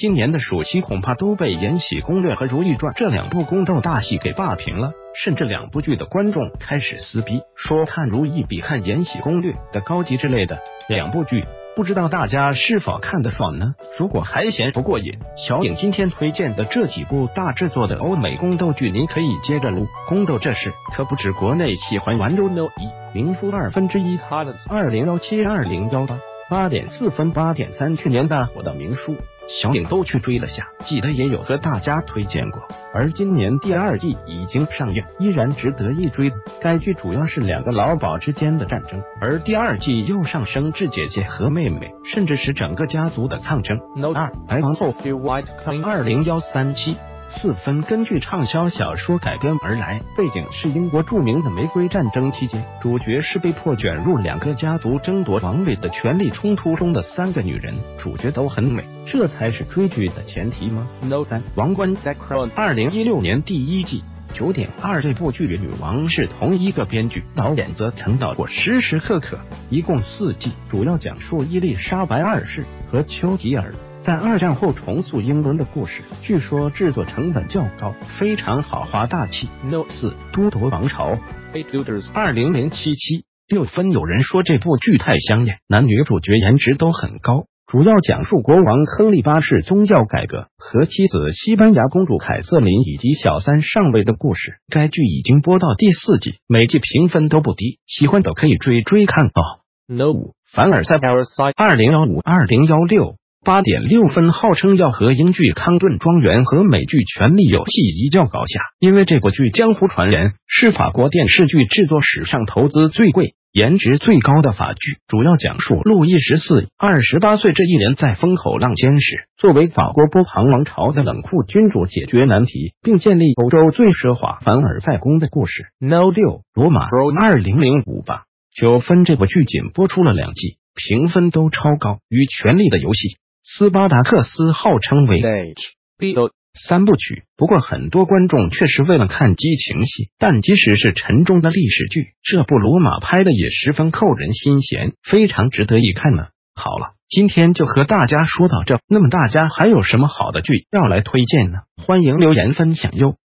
今年的暑期恐怕都被《延禧攻略》和《如懿传》这两部宫斗大戏给霸屏了，甚至两部剧的观众开始撕逼，说看《如懿》比看《延禧攻略》的高级之类的。两部剧不知道大家是否看得爽呢？如果还嫌不过瘾，小影今天推荐的这几部大制作的欧美宫斗剧，你可以接着撸。宫斗这事可不止国内喜欢玩肉no 名书1/2 2017-2018，8.4分8.3，去年大火的名书小影都去追了下，记得也有和大家推荐过。而今年第2季已经上映，依然值得一追。该剧主要是两个老鸨之间的战争，而第2季又上升至姐姐和妹妹，甚至是整个家族的抗争。2白皇后 201374分，根据畅销小说改编而来，背景是英国著名的玫瑰战争期间，主角是被迫卷入两个家族争夺王位的权力冲突中的3个女人，主角都很美，这才是追剧的前提吗？3王冠 The Crown 2016年第1季9.2，这部剧女王是同一个编剧，导演则曾导过时时刻刻，一共4季，主要讲述伊丽莎白2世和丘吉尔在2战后重塑英伦的故事，据说制作成本较高，非常豪华大气。4都铎王朝 200776分，有人说这部剧太香艳，男女主角颜值都很高，主要讲述国王亨利8世宗教改革和妻子西班牙公主凯瑟琳以及小3上位的故事。该剧已经播到第4季，每季评分都不低，喜欢的可以追追看哦。5凡尔赛 2015-20168.6分，号称要和英剧《康顿庄园》和美剧《权力游戏》一较高下，因为这部剧江湖传言是法国电视剧制作史上投资最贵、颜值最高的法剧，主要讲述路易14 28岁这一年在风口浪尖时，作为法国波旁王朝的冷酷君主解决难题，并建立欧洲最奢华凡尔赛宫的故事。6罗马 2005-9分，这部剧仅播出了2季，评分都超高，与《权力的游戏》、斯巴达克斯号称为 HBO 3部曲，不过很多观众却是为了看激情戏，但即使是沉重的历史剧，这部罗马拍的也十分扣人心弦，非常值得一看呢。好了，今天就和大家说到这，那么大家还有什么好的剧要来推荐呢？欢迎留言分享哟。